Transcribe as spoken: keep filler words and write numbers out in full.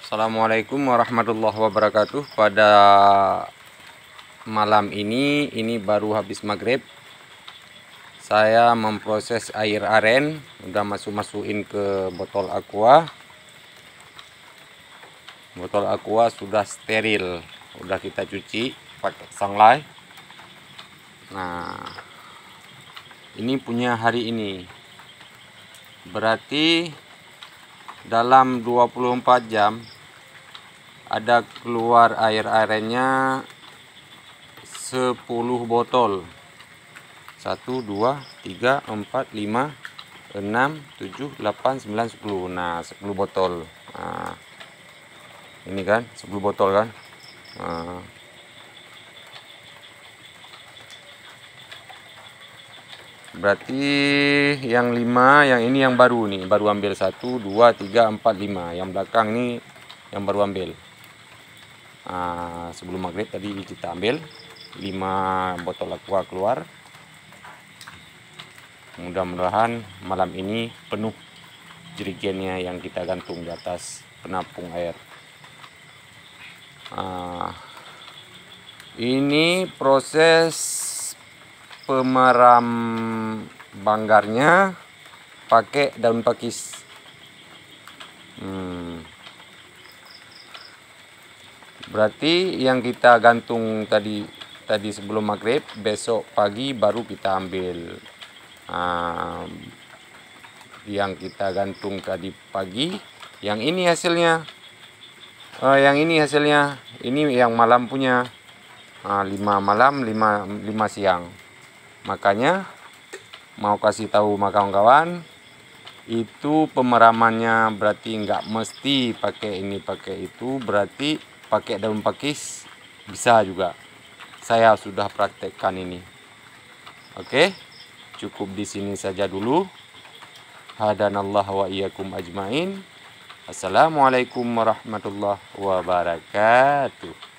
Assalamualaikum warahmatullahi wabarakatuh. Pada malam ini, ini baru habis maghrib, saya memproses air aren. Udah masuk-masukin ke botol aqua. Botol aqua sudah steril, udah kita cuci pakai sunlight. Nah, ini punya hari ini, berarti dalam dua puluh empat jam ada keluar air arennya sepuluh botol. Satu, dua, tiga, empat, lima, enam, tujuh, delapan, sembilan, sepuluh. Nah, sepuluh botol. Nah, ini kan sepuluh botol kan. Nah, berarti yang lima, yang ini yang baru nih, baru ambil satu, dua, tiga, empat, lima. Yang belakang ini yang baru ambil. Nah, sebelum maghrib tadi kita ambil lima botol aqua keluar. Mudah-mudahan malam ini penuh jerigennya yang kita gantung di atas penampung air. Nah, ini proses pemeram banggarnya pakai daun pakis. Hmm. Berarti yang kita gantung tadi tadi sebelum maghrib, besok pagi baru kita ambil. Nah, yang kita gantung tadi pagi, yang ini hasilnya. Uh, yang ini hasilnya, ini yang malam punya. Nah, lima malam, lima, lima siang. Makanya mau kasih tahu sama kawan-kawan, itu pemeramannya berarti nggak mesti pakai ini pakai itu, berarti pakai daun pakis bisa juga. Saya sudah praktekkan ini. Oke, cukup di sini saja dulu. Hadanallah wa iyyakum ajmain. Assalamualaikum warahmatullahi wabarakatuh.